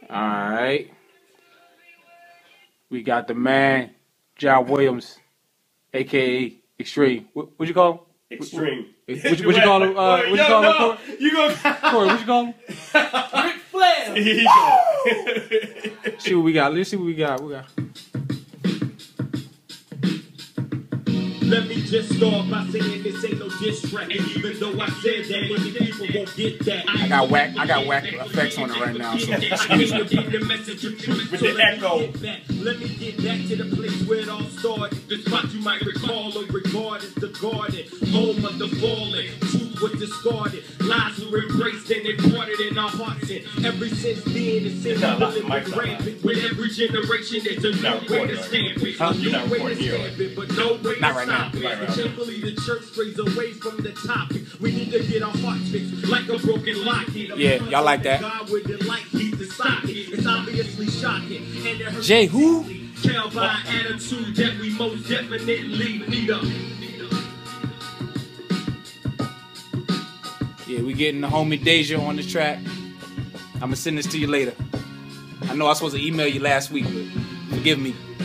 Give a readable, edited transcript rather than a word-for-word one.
Alright. We got the man, John Williams, aka Extreme. What you call him? Extreme. What you call him? What you call him, Corey? You go. Corey, what you call him? Ric Flair. Here you go. See what we got. Let's see what we got. Let me just start by saying this ain't no diss track. And even though I said that, many people won't get that. I got whack effects on it right now. So excuse me. The message of truth With the echo. Let me get back to the place where it all started. The spot you might recall or regard as the garden. Home of the fallen. Truth was discarded. Lies were embraced and imparted in our hearts. And ever since then, it's been living rampant. With every generation, there's a new way to stamp it. A new way to stamp it, but no way to stop it. Shamefully, the church strays away from the topic. We need to get our hearts fixed like a broken locket. Yeah, y'all like that. God with the light, keep the socket. It's obviously shocking. And it hurts Jay, who? tell by attitude that we most definitely need up. Yeah, we getting the homie Deja on the track. I'ma send this to you later. I know I was supposed to email you last week, but forgive me.